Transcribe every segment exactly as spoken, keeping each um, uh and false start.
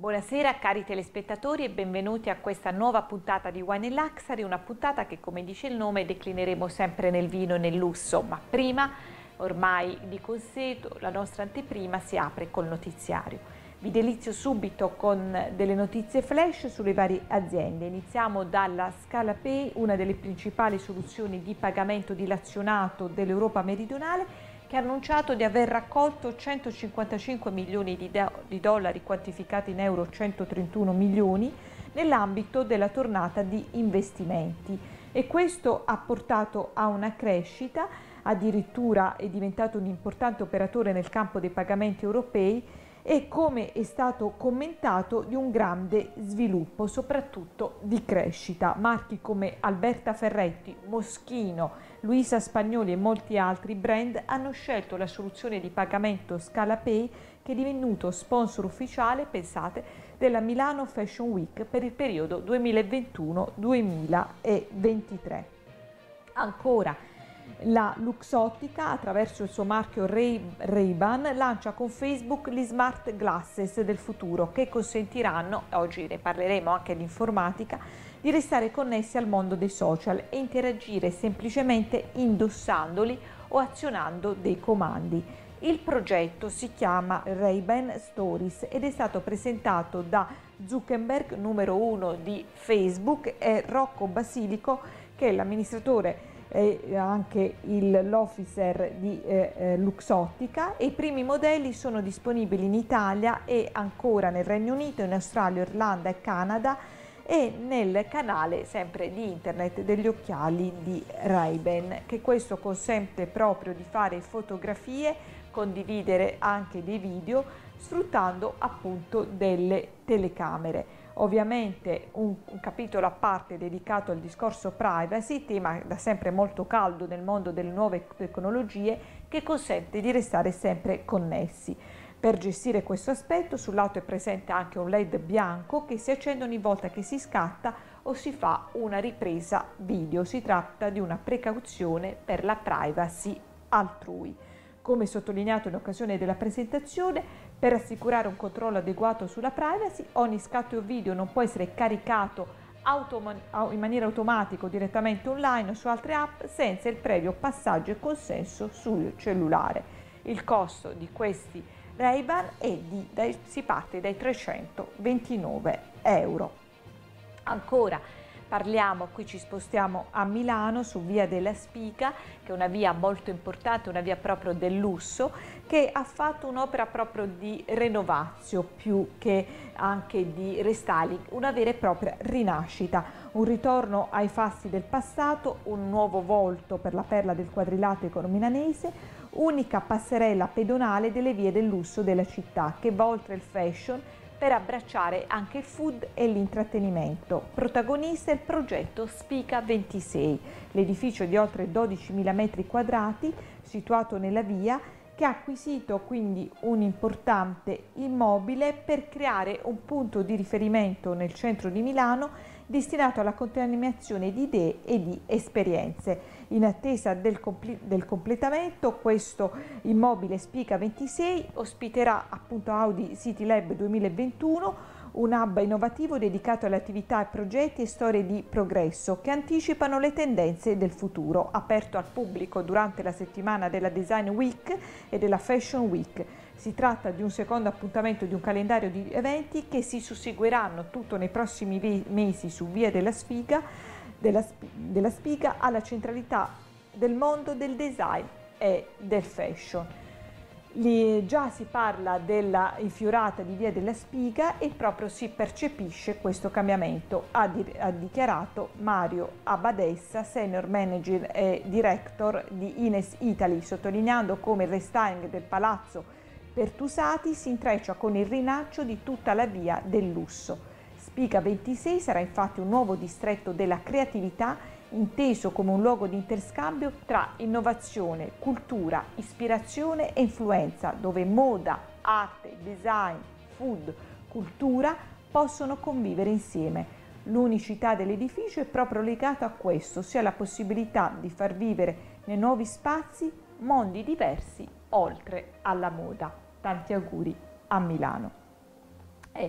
Buonasera cari telespettatori e benvenuti a questa nuova puntata di Wine and Luxury, una puntata che, come dice il nome, declineremo sempre nel vino e nel lusso, ma prima, ormai di consueto, la nostra anteprima si apre col notiziario. Vi delizio subito con delle notizie flash sulle varie aziende. Iniziamo dalla Scalapay, una delle principali soluzioni di pagamento dilazionato dell'Europa meridionale, che ha annunciato di aver raccolto centocinquantacinque milioni di, do di dollari quantificati in euro centotrentuno milioni nell'ambito della tornata di investimenti, e questo ha portato a una crescita, addirittura è diventato un importante operatore nel campo dei pagamenti europei e, come è stato commentato, di un grande sviluppo, soprattutto di crescita. Marchi come Alberta Ferretti, Moschino, Luisa Spagnoli e molti altri brand hanno scelto la soluzione di pagamento Scalapay, che è divenuto sponsor ufficiale, pensate, della Milano Fashion Week per il periodo duemilaventuno duemilaventitré. Ancora, la Luxottica, attraverso il suo marchio Ray, Ray-Ban, lancia con Facebook gli smart glasses del futuro, che consentiranno, oggi ne parleremo anche di informatica, di restare connessi al mondo dei social e interagire semplicemente indossandoli o azionando dei comandi. Il progetto si chiama Ray-Ban Stories ed è stato presentato da Zuckerberg, numero uno di Facebook, e Rocco Basilico, che è l'amministratore e anche l'officer di eh, eh, Luxottica, e i primi modelli sono disponibili in Italia e ancora nel Regno Unito, in Australia, Irlanda e Canada, e nel canale sempre di internet degli occhiali di Ray-Ban, che questo consente proprio di fare fotografie, condividere anche dei video, sfruttando appunto delle telecamere. Ovviamente un, un capitolo a parte dedicato al discorso privacy, tema da sempre molto caldo nel mondo delle nuove tecnologie, che consente di restare sempre connessi. Per gestire questo aspetto, sul lato è presente anche un L E D bianco che si accende ogni volta che si scatta o si fa una ripresa video. Si tratta di una precauzione per la privacy altrui. Come sottolineato in occasione della presentazione, per assicurare un controllo adeguato sulla privacy, ogni scatto video non può essere caricato in maniera automatica o direttamente online o su altre app senza il previo passaggio e consenso sul cellulare. Il costo di questi Ray-Ban è di, dai, si parte dai trecentoventinove euro. Ancora, parliamo, qui ci spostiamo a Milano, su Via della Spica, che è una via molto importante, una via proprio del lusso, che ha fatto un'opera proprio di renovatio più che anche di restyling, una vera e propria rinascita, un ritorno ai fasti del passato, un nuovo volto per la perla del quadrilatero milanese, unica passerella pedonale delle vie del lusso della città, che va oltre il fashion per abbracciare anche il food e l'intrattenimento. Protagonista è il progetto Spica ventisei, l'edificio di oltre dodicimila metri quadrati situato nella via, che ha acquisito quindi un importante immobile per creare un punto di riferimento nel centro di Milano destinato alla contaminazione di idee e di esperienze. In attesa del, compl del completamento, questo immobile Spica ventisei ospiterà appunto Audi City Lab duemilaventuno, un hub innovativo dedicato alle attività e progetti e storie di progresso che anticipano le tendenze del futuro, aperto al pubblico durante la settimana della Design Week e della Fashion Week. Si tratta di un secondo appuntamento di un calendario di eventi che si susseguiranno tutto nei prossimi mesi su Via della Spiga, della, della Spiga alla centralità del mondo del design e del fashion. Lì già si parla della infiorata di Via della Spiga e proprio si percepisce questo cambiamento, ha, di, ha dichiarato Mario Abadessa, Senior Manager e Director di Ines Italy, sottolineando come il restyling del palazzo Pertusati si intreccia con il rinaccio di tutta la via del lusso. Spica ventisei sarà infatti un nuovo distretto della creatività, inteso come un luogo di interscambio tra innovazione, cultura, ispirazione e influenza, dove moda, arte, design, food, cultura possono convivere insieme. L'unicità dell'edificio è proprio legata a questo, ossia la possibilità di far vivere nei nuovi spazi mondi diversi oltre alla moda. Tanti auguri a Milano. E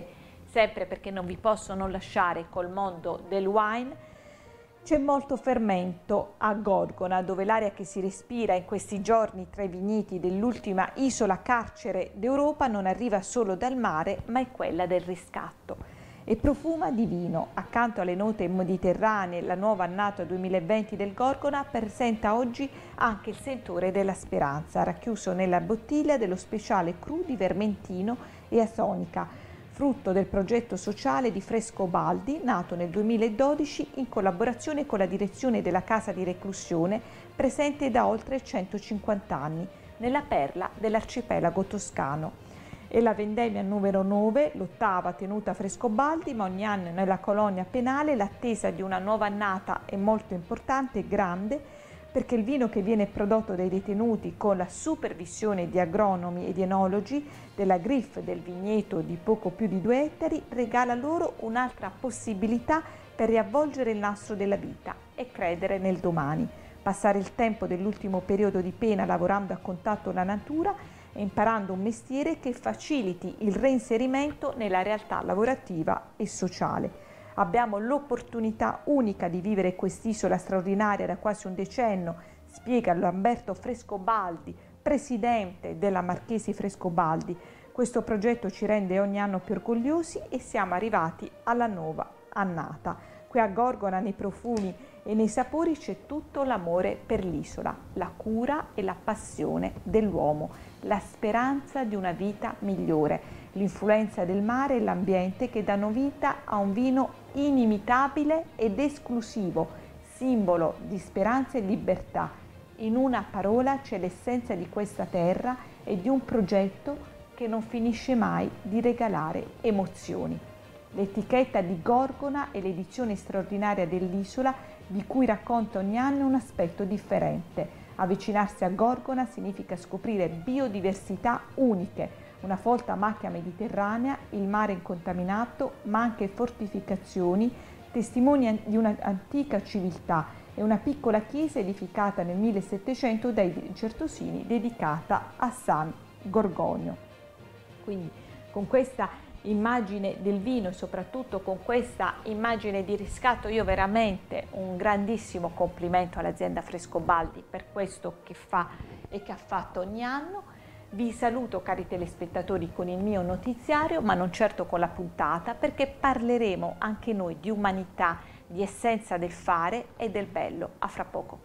Sempre perché non vi posso non lasciare col mondo del wine. C'è molto fermento a Gorgona, dove l'aria che si respira in questi giorni tra i vigneti dell'ultima isola carcere d'Europa non arriva solo dal mare, ma è quella del riscatto. E profuma di vino. Accanto alle note mediterranee, la nuova annata duemilaventi del Gorgona presenta oggi anche il sentore della speranza, racchiuso nella bottiglia dello speciale cru di Vermentino e Asonica, frutto del progetto sociale di Frescobaldi, nato nel duemiladodici in collaborazione con la direzione della casa di reclusione, presente da oltre centocinquanta anni, nella perla dell'arcipelago toscano. È la vendemmia numero nove, l'ottava tenuta a Frescobaldi, ma ogni anno nella colonia penale l'attesa di una nuova annata è molto importante e grande, perché il vino che viene prodotto dai detenuti con la supervisione di agronomi e di enologi della Griffe del vigneto di poco più di due ettari regala loro un'altra possibilità per riavvolgere il nastro della vita e credere nel domani, passare il tempo dell'ultimo periodo di pena lavorando a contatto con la natura e imparando un mestiere che faciliti il reinserimento nella realtà lavorativa e sociale. Abbiamo l'opportunità unica di vivere quest'isola straordinaria da quasi un decennio, spiega Lamberto Frescobaldi, presidente della Marchesi Frescobaldi. Questo progetto ci rende ogni anno più orgogliosi e siamo arrivati alla nuova annata. Qui a Gorgona, nei profumi e nei sapori, c'è tutto l'amore per l'isola, la cura e la passione dell'uomo, la speranza di una vita migliore, l'influenza del mare e l'ambiente che danno vita a un vino inimitabile ed esclusivo, simbolo di speranza e libertà. In una parola c'è l'essenza di questa terra e di un progetto che non finisce mai di regalare emozioni. L'etichetta di Gorgona è l'edizione straordinaria dell'isola di cui racconta ogni anno un aspetto differente. Avvicinarsi a Gorgona significa scoprire biodiversità uniche, una folta macchia mediterranea, il mare incontaminato, ma anche fortificazioni, testimoni di un'antica civiltà e una piccola chiesa edificata nel millesettecento dai Certosini dedicata a San Gorgonio. Quindi con questa immagine del vino e soprattutto con questa immagine di riscatto, io veramente un grandissimo complimento all'azienda Frescobaldi per questo che fa e che ha fatto ogni anno. Vi saluto, cari telespettatori, con il mio notiziario, ma non certo con la puntata, perché parleremo anche noi di umanità, di essenza del fare e del bello. A fra poco.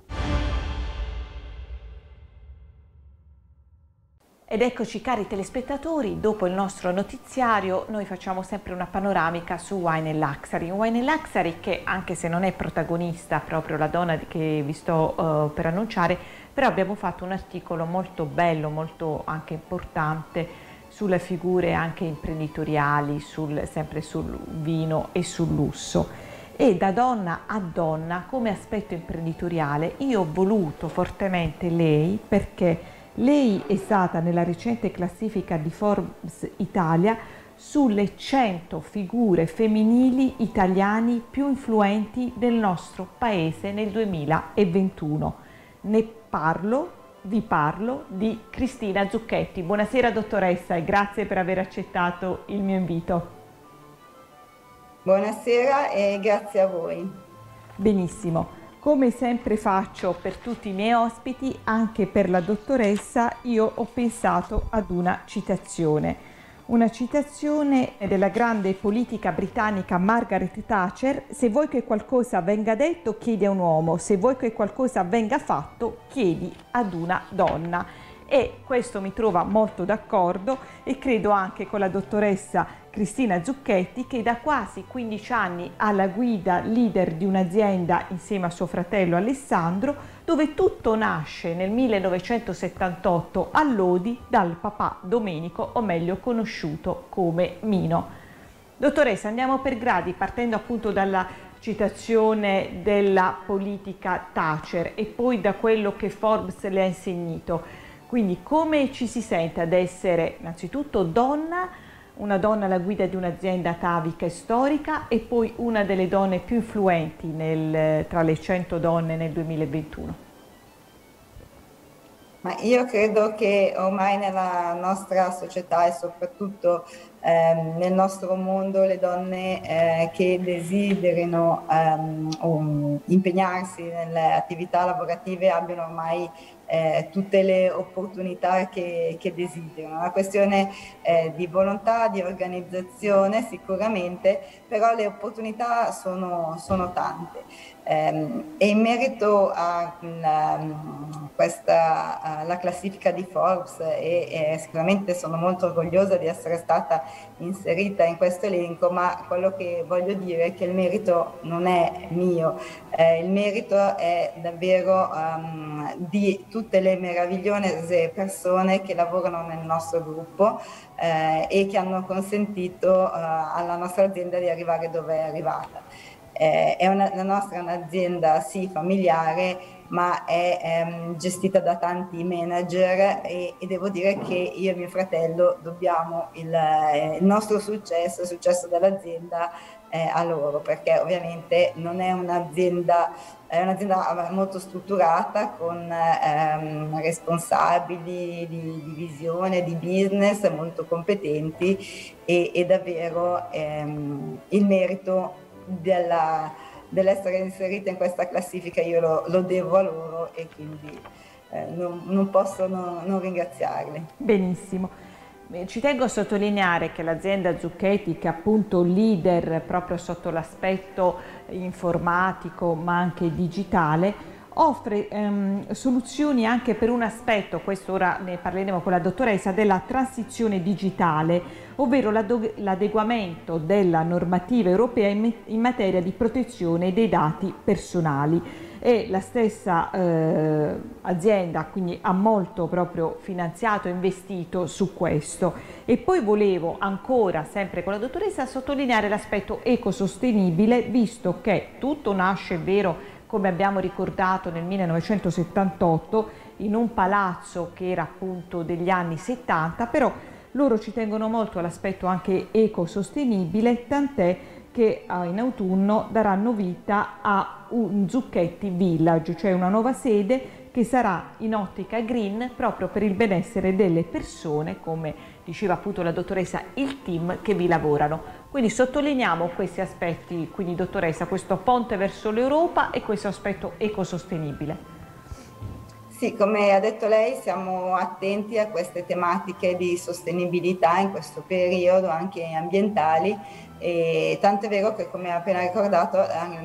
Ed eccoci, cari telespettatori, dopo il nostro notiziario noi facciamo sempre una panoramica su Wine and Luxury. Wine and Luxury che, anche se non è protagonista proprio la donna che vi sto uh, per annunciare, però abbiamo fatto un articolo molto bello, molto anche importante sulle figure anche imprenditoriali, sul, sempre sul vino e sul lusso. E da donna a donna, come aspetto imprenditoriale, io ho voluto fortemente lei perché lei è stata nella recente classifica di Forbes Italia sulle cento figure femminili italiane più influenti del nostro paese nel duemilaventuno. Ne parlo, vi parlo di Cristina Zucchetti. Buonasera dottoressa e grazie per aver accettato il mio invito. Buonasera e grazie a voi. Benissimo. Come sempre faccio per tutti i miei ospiti, anche per la dottoressa, io ho pensato ad una citazione. Una citazione della grande politica britannica Margaret Thatcher: se vuoi che qualcosa venga detto, chiedi a un uomo, se vuoi che qualcosa venga fatto, chiedi ad una donna. E questo mi trova molto d'accordo e credo anche con la dottoressa Cristina Zucchetti, che da quasi quindici anni alla guida leader di un'azienda insieme a suo fratello Alessandro, dove tutto nasce nel millenovecentosettantotto a Lodi dal papà Domenico, o meglio conosciuto come Mino. Dottoressa, andiamo per gradi, partendo appunto dalla citazione della politica Thatcher e poi da quello che Forbes le ha insegnato. Quindi come ci si sente ad essere innanzitutto donna, una donna alla guida di un'azienda atavica e storica e poi una delle donne più influenti nel, tra le cento donne nel duemilaventuno? Ma io credo che ormai nella nostra società e soprattutto ehm, nel nostro mondo le donne eh, che desiderino ehm, um, impegnarsi nelle attività lavorative abbiano ormai eh, tutte le opportunità che, che desiderano. È una questione eh, di volontà, di organizzazione sicuramente, però le opportunità sono, sono tante. Um, e in merito a um, questa, uh, la classifica di Forbes, e, e sicuramente sono molto orgogliosa di essere stata inserita in questo elenco, ma quello che voglio dire è che il merito non è mio, eh, il merito è davvero um, di tutte le meravigliose persone che lavorano nel nostro gruppo eh, e che hanno consentito uh, alla nostra azienda di arrivare dove è arrivata. Eh, è una, la nostra è un'azienda sì familiare, ma è ehm, gestita da tanti manager e, e devo dire che io e mio fratello dobbiamo il, eh, il nostro successo, il successo dell'azienda eh, a loro, perché ovviamente non è un'azienda, è un'azienda molto strutturata con ehm, responsabili di, di visione, di business molto competenti e, e davvero ehm, il merito della, dell'essere inserita in questa classifica io lo, lo devo a loro e quindi eh, non, non posso non, non ringraziarli. Benissimo. Ci tengo a sottolineare che l'azienda Zucchetti, che è appunto leader proprio sotto l'aspetto informatico ma anche digitale, offre ehm, soluzioni anche per un aspetto, questo ora ne parleremo con la dottoressa, della transizione digitale, ovvero l'adeguamento della normativa europea in, in materia di protezione dei dati personali. E la stessa eh, azienda quindi ha molto proprio finanziato e investito su questo. E poi volevo ancora, sempre con la dottoressa, sottolineare l'aspetto ecosostenibile, visto che tutto nasce, è vero, come abbiamo ricordato, nel millenovecentosettantotto in un palazzo che era appunto degli anni settanta, però loro ci tengono molto all'aspetto anche ecosostenibile, tant'è che in autunno daranno vita a un Zucchetti Village, cioè una nuova sede che sarà in ottica green proprio per il benessere delle persone, come diceva appunto la dottoressa, il team che vi lavorano. Quindi sottolineiamo questi aspetti, quindi dottoressa, questo ponte verso l'Europa e questo aspetto ecosostenibile. Sì, come ha detto lei, siamo attenti a queste tematiche di sostenibilità in questo periodo, anche ambientali, e tanto è vero che, come ha appena ricordato,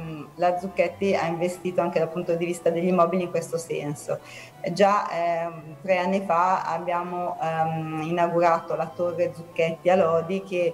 la Zucchetti ha investito anche dal punto di vista degli immobili in questo senso. Già eh, tre anni fa abbiamo ehm, inaugurato la Torre Zucchetti a Lodi, che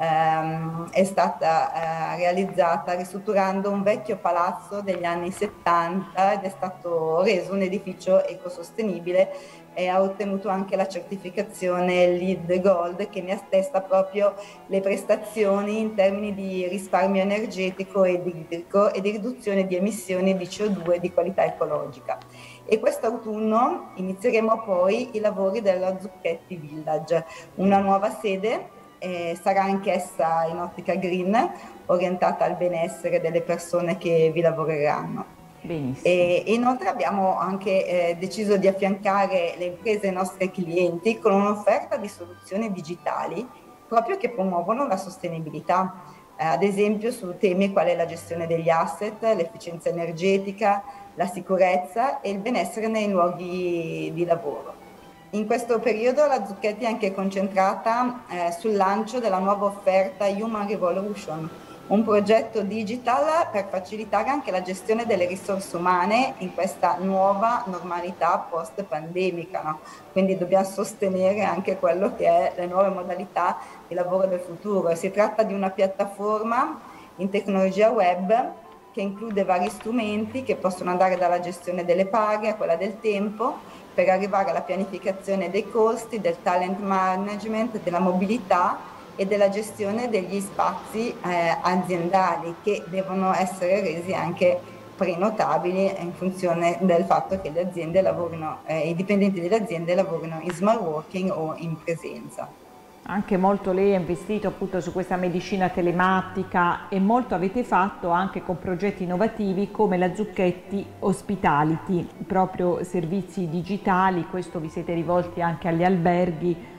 ehm, è stata eh, realizzata ristrutturando un vecchio palazzo degli anni settanta ed è stato reso un edificio ecosostenibile e ha ottenuto anche la certificazione LEED Gold, che ne attesta proprio le prestazioni in termini di risparmio energetico ed idrico e di riduzione di emissioni di C O due di qualità ecologica. E quest'autunno inizieremo poi i lavori della Zucchetti Village, una nuova sede, eh, sarà anch'essa in ottica green, orientata al benessere delle persone che vi lavoreranno. Benissimo. E inoltre abbiamo anche eh, deciso di affiancare le imprese ai nostri clienti con un'offerta di soluzioni digitali proprio che promuovono la sostenibilità, eh, ad esempio su temi quali la gestione degli asset, l'efficienza energetica, la sicurezza e il benessere nei luoghi di lavoro. In questo periodo la Zucchetti è anche concentrata eh, sul lancio della nuova offerta Human Revolution, un progetto digital per facilitare anche la gestione delle risorse umane in questa nuova normalità post-pandemica, no? Quindi dobbiamo sostenere anche quello che è le nuove modalità di lavoro del futuro. Si tratta di una piattaforma in tecnologia web che include vari strumenti che possono andare dalla gestione delle paghe a quella del tempo, per arrivare alla pianificazione dei costi, del talent management, della mobilità e della gestione degli spazi eh, aziendali, che devono essere resi anche prenotabili in funzione del fatto che le aziende lavorino, eh, i dipendenti delle aziende lavorino in smart working o in presenza. Anche molto lei ha investito appunto su questa medicina telematica e molto avete fatto anche con progetti innovativi come la Zucchetti Hospitality, proprio servizi digitali. Questo vi siete rivolti anche agli alberghi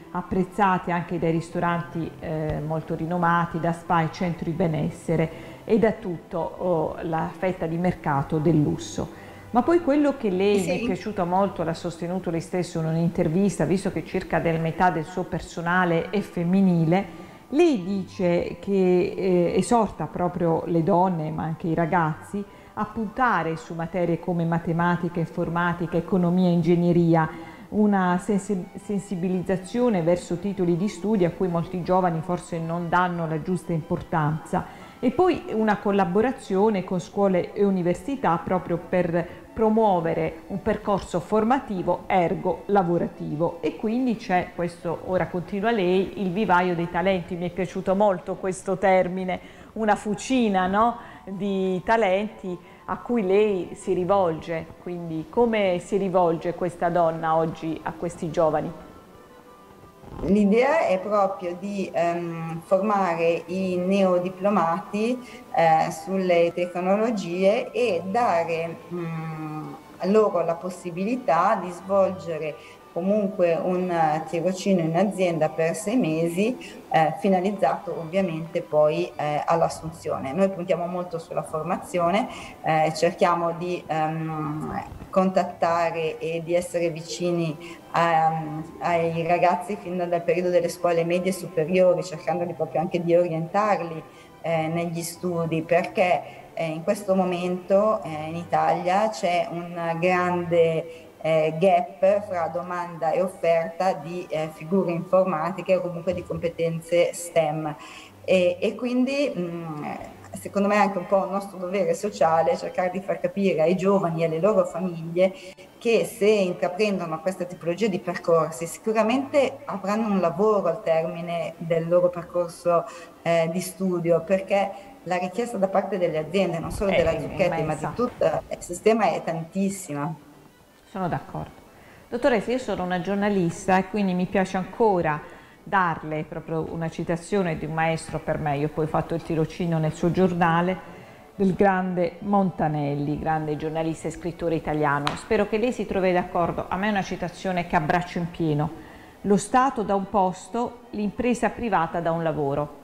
apprezzati anche dai ristoranti eh, molto rinomati, da spa e centri benessere e da tutta oh, la fetta di mercato del lusso. Ma poi quello che lei sì. mi è piaciuto molto, l'ha sostenuto lei stesso in un'intervista, visto che circa del metà del suo personale è femminile, lei dice che eh, esorta proprio le donne, ma anche i ragazzi, a puntare su materie come matematica, informatica, economia, ingegneria, una sensibilizzazione verso titoli di studio a cui molti giovani forse non danno la giusta importanza, e poi una collaborazione con scuole e università proprio per promuovere un percorso formativo ergo lavorativo. E quindi c'è questo, ora continua lei, il vivaio dei talenti. Mi è piaciuto molto questo termine, una fucina, no? di talenti a cui lei si rivolge. Quindi come si rivolge questa donna oggi a questi giovani? L'idea è proprio di ehm, formare i neodiplomati eh, sulle tecnologie e dare mh, a loro la possibilità di svolgere comunque un tirocinio in azienda per sei mesi, eh, finalizzato ovviamente poi eh, all'assunzione. Noi puntiamo molto sulla formazione, eh, cerchiamo di ehm, contattare e di essere vicini a, ai ragazzi fin dal periodo delle scuole medie e superiori, cercandoli proprio anche di orientarli eh, negli studi, perché eh, in questo momento eh, in Italia c'è un grande Eh, gap fra domanda e offerta di eh, figure informatiche o comunque di competenze STEM e, e quindi mh, secondo me è anche un po' un nostro dovere sociale cercare di far capire ai giovani e alle loro famiglie che se intraprendono questa tipologia di percorsi sicuramente avranno un lavoro al termine del loro percorso eh, di studio, perché la richiesta da parte delle aziende, non solo è della Zucchetti ma di tutto il sistema, è tantissima. Sono d'accordo. Dottoressa, io sono una giornalista e quindi mi piace ancora darle proprio una citazione di un maestro per me. Io poi ho fatto il tirocinio nel suo giornale, del grande Montanelli, grande giornalista e scrittore italiano. Spero che lei si trovi d'accordo. A me è una citazione che abbraccio in pieno. Lo Stato dà un posto, l'impresa privata dà un lavoro.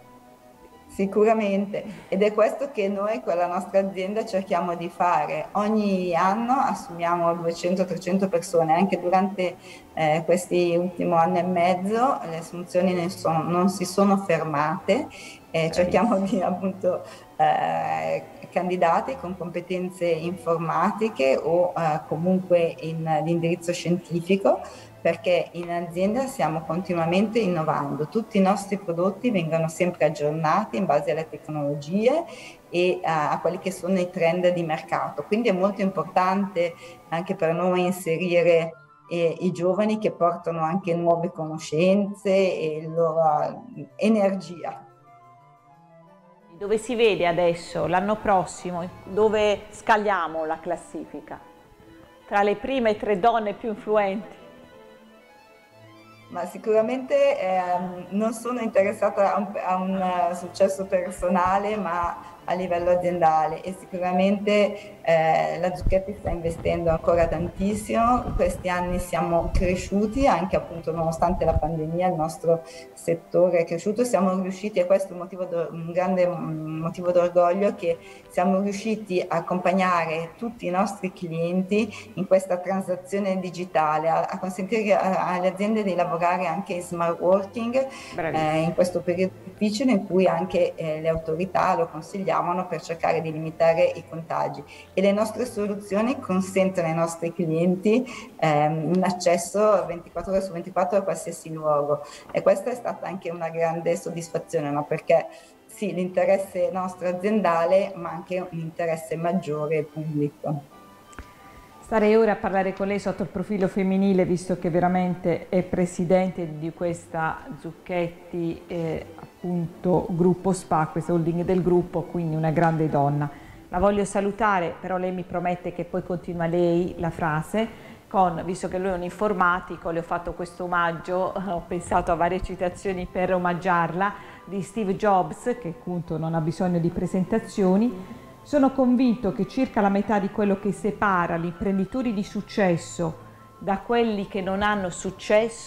Sicuramente, ed è questo che noi con la nostra azienda cerchiamo di fare. Ogni anno assumiamo duecento trecento persone, anche durante eh, questi ultimi anni e mezzo le assunzioni ne sono, non si sono fermate, eh, cerchiamo di appunto eh, candidati con competenze informatiche o eh, comunque in, di indirizzo scientifico, perché in azienda stiamo continuamente innovando, tutti i nostri prodotti vengono sempre aggiornati in base alle tecnologie e a, a quelli che sono i trend di mercato, quindi è molto importante anche per noi inserire eh, i giovani che portano anche nuove conoscenze e la loro energia. Dove si vede adesso, l'anno prossimo, dove scaliamo la classifica? Tra le prime tre donne più influenti? Ma sicuramente ehm, non sono interessata a un, a un uh, successo personale, ma a livello aziendale, e sicuramente eh, la Zucchetti sta investendo ancora tantissimo. In questi anni siamo cresciuti, anche appunto nonostante la pandemia il nostro settore è cresciuto, siamo riusciti, e questo è un, motivo un grande motivo d'orgoglio, che siamo riusciti a accompagnare tutti i nostri clienti in questa transazione digitale, a, a consentire a, alle aziende di lavorare anche in smart working eh, in questo periodo difficile in cui anche eh, le autorità lo consigliavano per cercare di limitare i contagi, e le nostre soluzioni consentono ai nostri clienti ehm, un accesso ventiquattro ore su ventiquattro a qualsiasi luogo, e questa è stata anche una grande soddisfazione, no? Perché sì, l'interesse nostro aziendale, ma anche un interesse maggiore pubblico. Starei ora a parlare con lei sotto il profilo femminile, visto che veramente è presidente di questa Zucchetti, eh, appunto, gruppo SPA, questa holding del gruppo, quindi una grande donna. La voglio salutare, però lei mi promette che poi continua lei la frase, con, visto che lui è un informatico, le ho fatto questo omaggio, ho pensato a varie citazioni per omaggiarla, di Steve Jobs, che appunto non ha bisogno di presentazioni. Sono convinto che circa la metà di quello che separa gli imprenditori di successo da quelli che non hanno successo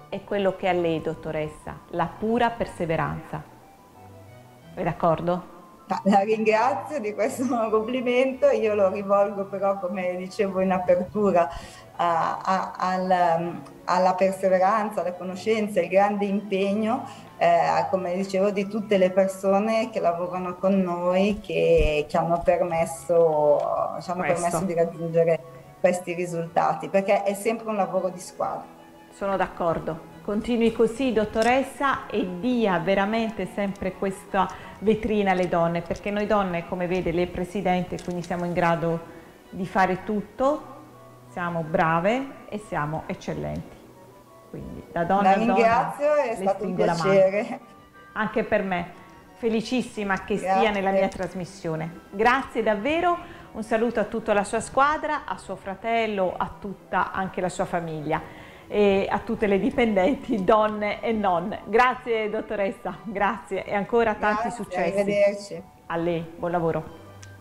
è quello che è a lei, dottoressa, la pura perseveranza. È d'accordo? La ringrazio di questo complimento, io lo rivolgo però, come dicevo in apertura, a, a, al, alla perseveranza, alla conoscenza, al grande impegno, eh, come dicevo, di tutte le persone che lavorano con noi, che, che hanno permesso, ci hanno permesso di raggiungere questi risultati, perché è sempre un lavoro di squadra. Sono d'accordo. Continui così, dottoressa, e dia veramente sempre questa vetrina alle donne, perché noi donne, come vede, lei è presidente, quindi siamo in grado di fare tutto, siamo brave e siamo eccellenti. Quindi da donna La a donna ringrazio, è stato un piacere. Anche per me, felicissima che Grazie. stia nella mia trasmissione. Grazie davvero, un saluto a tutta la sua squadra, a suo fratello, a tutta anche la sua famiglia e a tutte le dipendenti, donne e non. Grazie dottoressa, grazie e ancora tanti Grazie, successi. Arrivederci. A lei, buon lavoro.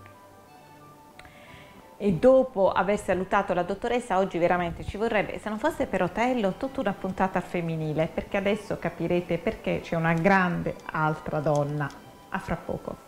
E dopo aver salutato la dottoressa, oggi veramente ci vorrebbe, se non fosse per Otello, tutta una puntata femminile, perché adesso capirete perché c'è una grande altra donna. A fra poco.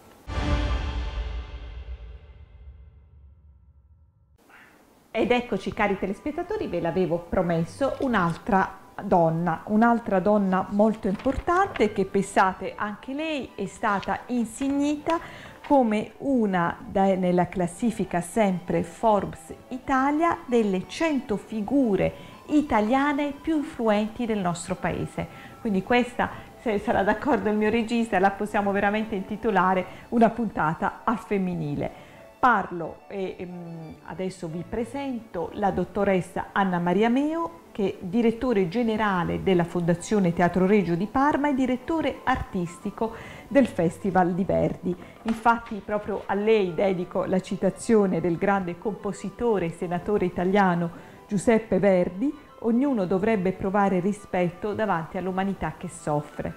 Ed eccoci, cari telespettatori, ve l'avevo promesso, un'altra donna, un'altra donna molto importante che, pensate, anche lei è stata insignita come una da, nella classifica sempre Forbes Italia delle cento figure italiane più influenti del nostro paese. Quindi questa, se sarà d'accordo il mio regista, la possiamo veramente intitolare una puntata al femminile. Parlo e um, adesso vi presento la dottoressa Anna Maria Meo, che è direttore generale della Fondazione Teatro Regio di Parma e direttore artistico del Festival di Verdi. Infatti proprio a lei dedico la citazione del grande compositore e senatore italiano Giuseppe Verdi: ognuno dovrebbe provare rispetto davanti all'umanità che soffre.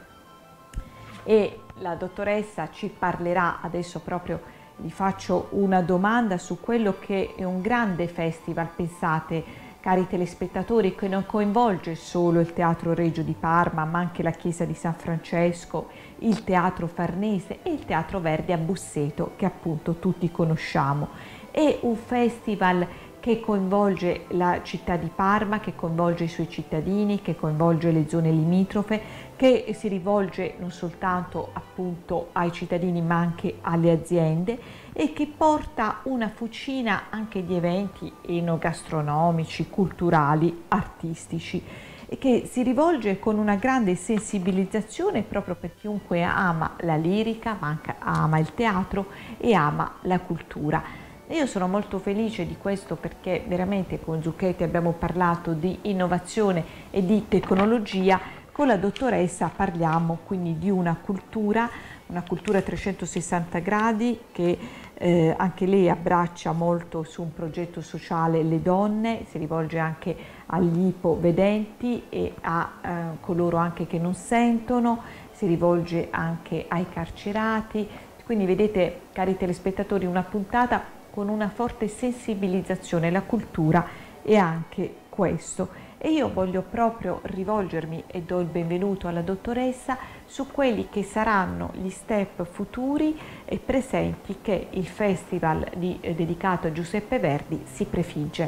E la dottoressa ci parlerà adesso proprio. Vi faccio una domanda su quello che è un grande festival, pensate, cari telespettatori, che non coinvolge solo il Teatro Regio di Parma, ma anche la Chiesa di San Francesco, il Teatro Farnese e il Teatro Verdi a Busseto, che appunto tutti conosciamo. È un festival che coinvolge la città di Parma, che coinvolge i suoi cittadini, che coinvolge le zone limitrofe, che si rivolge non soltanto appunto ai cittadini ma anche alle aziende e che porta una fucina anche di eventi enogastronomici, culturali, artistici, e che si rivolge con una grande sensibilizzazione proprio per chiunque ama la lirica, ma anche ama il teatro e ama la cultura. Io sono molto felice di questo perché veramente con Zucchetti abbiamo parlato di innovazione e di tecnologia. Con la dottoressa parliamo quindi di una cultura, una cultura a trecentosessanta gradi che eh, anche lei abbraccia molto su un progetto sociale le donne, si rivolge anche agli ipovedenti e a eh, coloro anche che non sentono, si rivolge anche ai carcerati. Quindi vedete, cari telespettatori, una puntata con una forte sensibilizzazione alla cultura e anche questo. E io voglio proprio rivolgermi e do il benvenuto alla dottoressa su quelli che saranno gli step futuri e presenti che il festival di, eh, dedicato a Giuseppe Verdi si prefigge.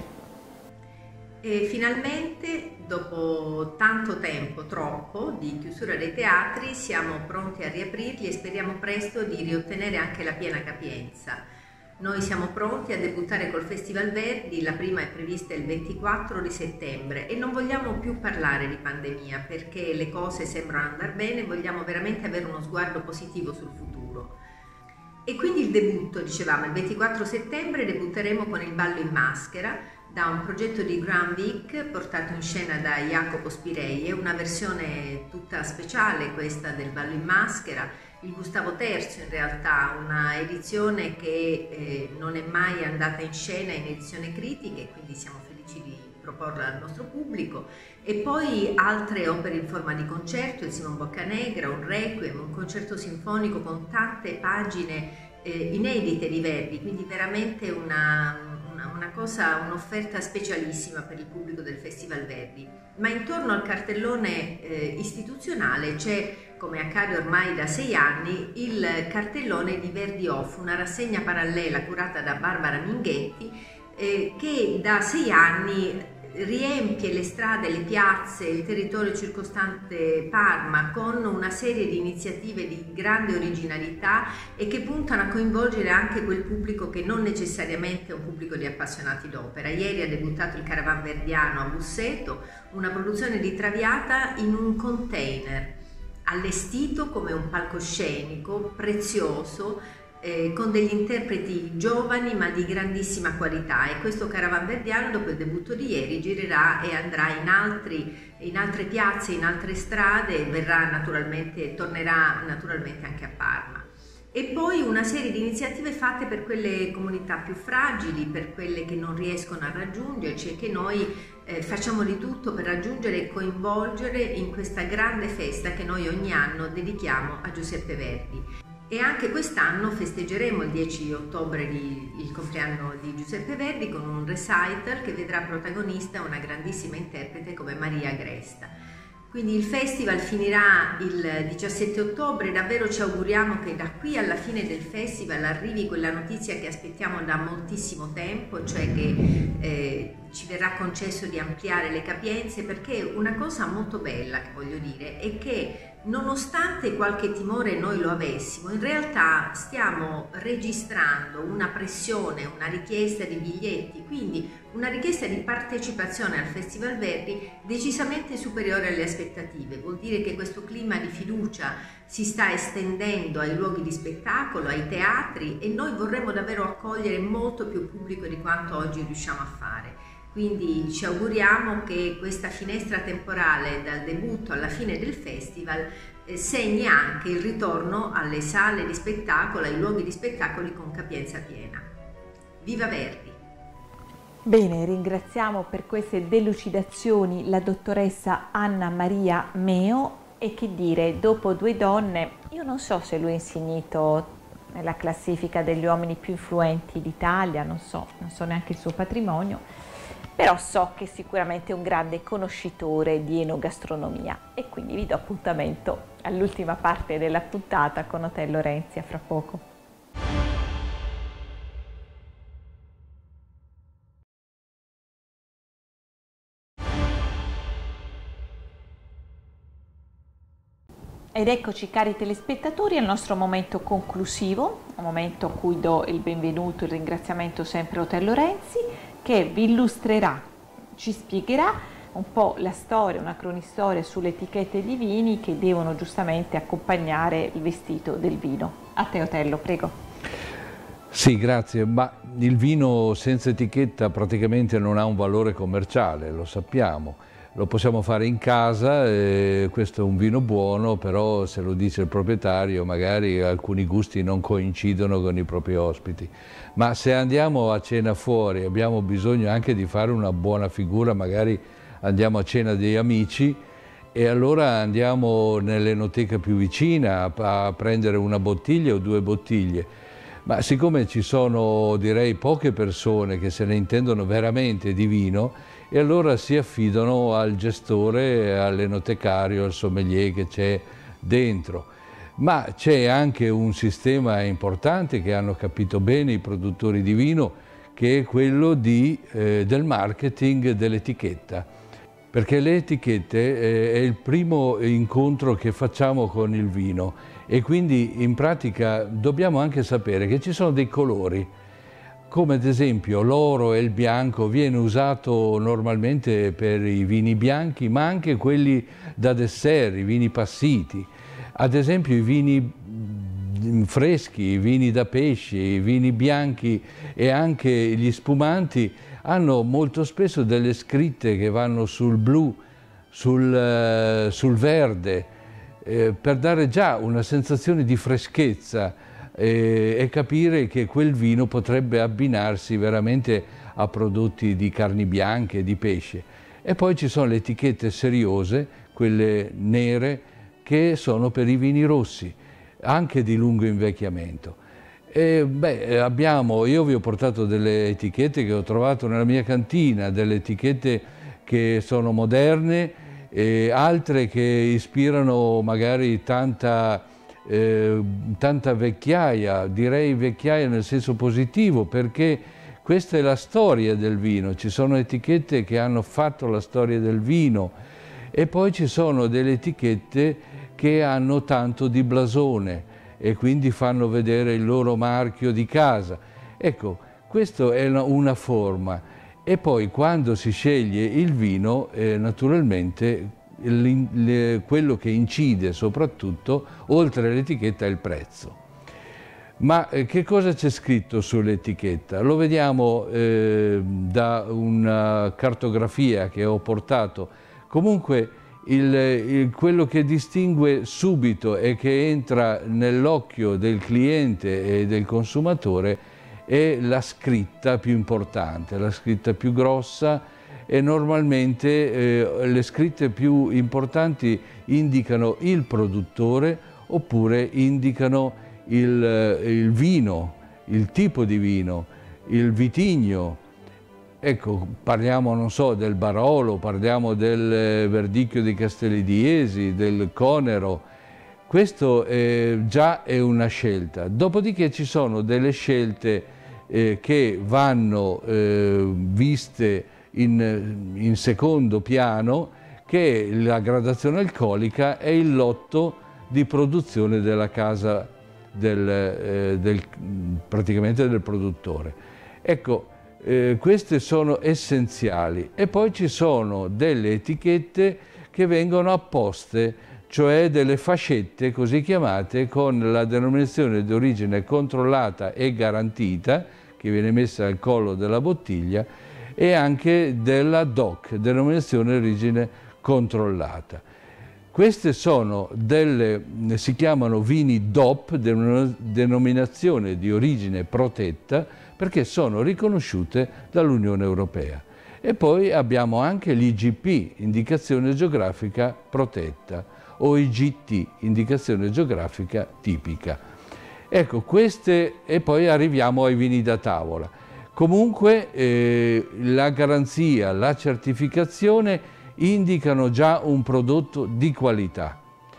E finalmente, dopo tanto tempo, troppo, di chiusura dei teatri, siamo pronti a riaprirli e speriamo presto di riottenere anche la piena capienza. Noi siamo pronti a debuttare col Festival Verdi, la prima è prevista il ventiquattro di settembre e non vogliamo più parlare di pandemia perché le cose sembrano andare bene, vogliamo veramente avere uno sguardo positivo sul futuro. E quindi il debutto, dicevamo, il ventiquattro settembre debutteremo con il ballo in maschera da un progetto di Graham Vick portato in scena da Jacopo Spirei, è una versione tutta speciale questa del ballo in maschera. Il Gustavo terzo in realtà, una edizione che eh, non è mai andata in scena in edizione critica e quindi siamo felici di proporla al nostro pubblico. E poi altre opere in forma di concerto, il Simon Boccanegra, un requiem, un concerto sinfonico con tante pagine eh, inedite di Verdi, quindi veramente una, una, una cosa, un'offerta specialissima per il pubblico del Festival Verdi, ma intorno al cartellone eh, istituzionale c'è, come accade ormai da sei anni, il cartellone di Verdi Off, una rassegna parallela curata da Barbara Minghetti eh, che da sei anni riempie le strade, le piazze, il territorio circostante Parma con una serie di iniziative di grande originalità e che puntano a coinvolgere anche quel pubblico che non necessariamente è un pubblico di appassionati d'opera. Ieri ha debuttato il Caravan Verdiano a Busseto, una produzione di Traviata in un container allestito come un palcoscenico prezioso, Eh, con degli interpreti giovani ma di grandissima qualità, e questo Caravan Verdiano dopo il debutto di ieri girerà e andrà in, altri, in altre piazze, in altre strade e verrà naturalmente, tornerà naturalmente anche a Parma. E poi una serie di iniziative fatte per quelle comunità più fragili, per quelle che non riescono a raggiungerci e che noi eh, facciamo di tutto per raggiungere e coinvolgere in questa grande festa che noi ogni anno dedichiamo a Giuseppe Verdi. E anche quest'anno festeggeremo il dieci ottobre il compleanno di Giuseppe Verdi con un recital che vedrà protagonista una grandissima interprete come Maria Agresta. Quindi il festival finirà il diciassette ottobre, davvero ci auguriamo che da qui alla fine del festival arrivi quella notizia che aspettiamo da moltissimo tempo, cioè che eh, ci verrà concesso di ampliare le capienze, perché una cosa molto bella che voglio dire è che nonostante qualche timore noi lo avessimo, in realtà stiamo registrando una pressione, una richiesta di biglietti, quindi una richiesta di partecipazione al Festival Verdi decisamente superiore alle aspettative. Vuol dire che questo clima di fiducia si sta estendendo ai luoghi di spettacolo, ai teatri, e noi vorremmo davvero accogliere molto più pubblico di quanto oggi riusciamo a fare. Quindi ci auguriamo che questa finestra temporale dal debutto alla fine del festival eh, segni anche il ritorno alle sale di spettacolo, ai luoghi di spettacoli con capienza piena. Viva Verdi! Bene, ringraziamo per queste delucidazioni la dottoressa Anna Maria Meo. E che dire, dopo Due donne, io non so se lui è insignito nella classifica degli uomini più influenti d'Italia, non so, non so neanche il suo patrimonio, però so che sicuramente è un grande conoscitore di enogastronomia, e quindi vi do appuntamento all'ultima parte della puntata con Otello Renzi, a fra poco. Ed eccoci, cari telespettatori, al nostro momento conclusivo, un momento a cui do il benvenuto e il ringraziamento sempre a Otello Renzi, che vi illustrerà, ci spiegherà un po' la storia, una cronistoria sulle etichette di vini che devono giustamente accompagnare il vestito del vino. A te Otello, prego. Sì, grazie, ma il vino senza etichetta praticamente non ha un valore commerciale, lo sappiamo. Lo possiamo fare in casa, eh, questo è un vino buono, però se lo dice il proprietario magari alcuni gusti non coincidono con i propri ospiti. Ma se andiamo a cena fuori abbiamo bisogno anche di fare una buona figura, magari andiamo a cena degli amici e allora andiamo nell'enoteca più vicina a, a prendere una bottiglia o due bottiglie. Ma siccome ci sono, direi, poche persone che se ne intendono veramente di vino, e allora si affidano al gestore, all'enotecario, al sommelier che c'è dentro. Ma c'è anche un sistema importante che hanno capito bene i produttori di vino, che è quello di, eh, del marketing dell'etichetta. Perché le etichette eh, è il primo incontro che facciamo con il vino, e quindi in pratica dobbiamo anche sapere che ci sono dei colori, come ad esempio l'oro e il bianco viene usato normalmente per i vini bianchi, ma anche quelli da dessert, i vini passiti. Ad esempio i vini freschi, i vini da pesce, i vini bianchi e anche gli spumanti hanno molto spesso delle scritte che vanno sul blu, sul, sul verde, eh, per dare già una sensazione di freschezza eh, e capire che quel vino potrebbe abbinarsi veramente a prodotti di carni bianche, di pesce. E poi ci sono le etichette seriose, quelle nere, che sono per i vini rossi, anche di lungo invecchiamento. E, beh, abbiamo, io vi ho portato delle etichette che ho trovato nella mia cantina, delle etichette che sono moderne e altre che ispirano magari tanta, eh, tanta vecchiaia, direi vecchiaia nel senso positivo, perché questa è la storia del vino. Ci sono etichette che hanno fatto la storia del vino e poi ci sono delle etichette che hanno tanto di blasone e quindi fanno vedere il loro marchio di casa. Ecco, questa è una, una forma. E poi quando si sceglie il vino, eh, naturalmente le, quello che incide soprattutto, oltre all'etichetta, è il prezzo. Ma eh, che cosa c'è scritto sull'etichetta? Lo vediamo eh, da una cartografia che ho portato. Comunque il, il, quello che distingue subito e che entra nell'occhio del cliente e del consumatore è la scritta più importante, la scritta più grossa, e normalmente eh, le scritte più importanti indicano il produttore oppure indicano il, il vino, il tipo di vino, il vitigno. Ecco, parliamo, non so, del Barolo, parliamo del Verdicchio di Castelli di Iesi, del Conero. Questo eh, già è una scelta. Dopodiché ci sono delle scelte eh, che vanno eh, viste in, in secondo piano, che è la gradazione alcolica e il lotto di produzione della casa del, eh, del, praticamente del produttore. Ecco, Eh, queste sono essenziali. E poi ci sono delle etichette che vengono apposte, cioè delle fascette così chiamate, con la denominazione di origine controllata e garantita, che viene messa al collo della bottiglia, e anche della D O C, denominazione di origine controllata. Queste sono delle, si chiamano vini D O P, denominazione di origine protetta, perché sono riconosciute dall'Unione Europea. E poi abbiamo anche l'I G P, indicazione geografica protetta, o I G T, indicazione geografica tipica. Ecco, queste, e poi arriviamo ai vini da tavola. Comunque eh, la garanzia, la certificazione indicano già un prodotto di qualità.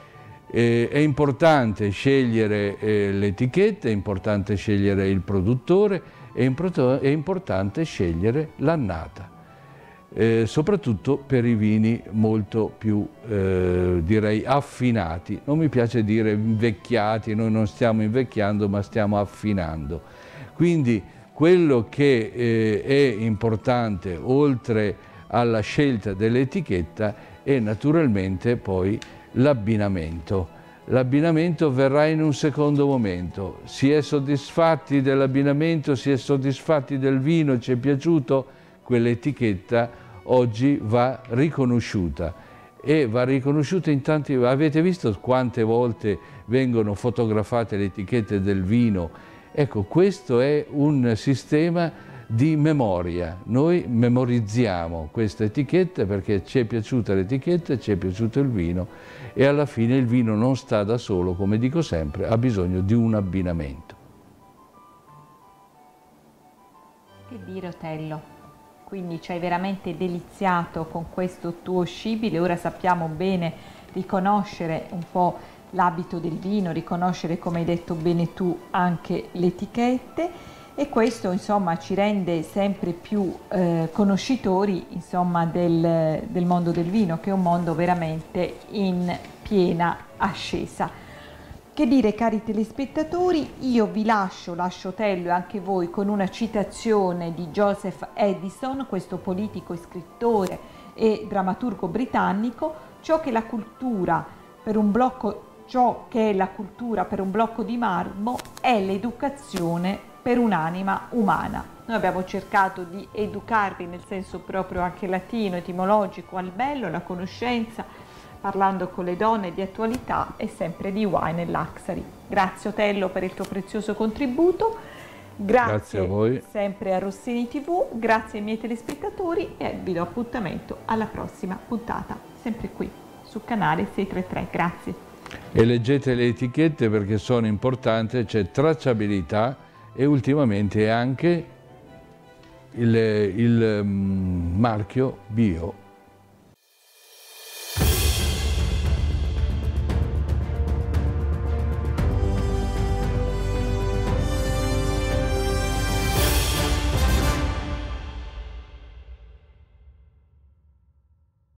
Eh, è importante scegliere eh, l'etichetta, è importante scegliere il produttore, è, import- è importante scegliere l'annata, eh, soprattutto per i vini molto più, eh, direi, affinati. Non mi piace dire invecchiati, noi non stiamo invecchiando ma stiamo affinando. Quindi quello che eh, è importante, oltre alla scelta dell'etichetta, è naturalmente poi l'abbinamento. L'abbinamento verrà in un secondo momento. Si è soddisfatti dell'abbinamento, si è soddisfatti del vino, ci è piaciuto, quell'etichetta oggi va riconosciuta. E va riconosciuta in tanti... Avete visto quante volte vengono fotografate le etichette del vino? Ecco, questo è un sistema di memoria. Noi memorizziamo questa etichetta perché ci è piaciuta l'etichetta, ci è piaciuto il vino, e alla fine il vino non sta da solo, come dico sempre, ha bisogno di un abbinamento. Che dire, Otello? Quindi ci hai veramente deliziato con questo tuo scibile. Ora sappiamo bene riconoscere un po' l'abito del vino, riconoscere, come hai detto bene tu, anche le etichette. E questo, insomma, ci rende sempre più eh, conoscitori, insomma, del, del mondo del vino, che è un mondo veramente in piena ascesa. Che dire, cari telespettatori, io vi lascio, lascio Otello e anche voi con una citazione di Joseph Addison, questo politico e scrittore e drammaturgo britannico: ciò che la cultura per un blocco, ciò che è la cultura per un blocco di marmo è l'educazione per un'anima umana. Noi abbiamo cercato di educarvi nel senso proprio anche latino, etimologico, al bello, alla conoscenza, parlando con le donne di attualità e sempre di Wine and Luxury. Grazie Otello per il tuo prezioso contributo, grazie, grazie a voi, sempre a Rossini tivù, grazie ai miei telespettatori e vi do appuntamento alla prossima puntata, sempre qui sul canale sei tre tre. Grazie. E leggete le etichette perché sono importanti, c'è tracciabilità e ultimamente anche il, il marchio bio.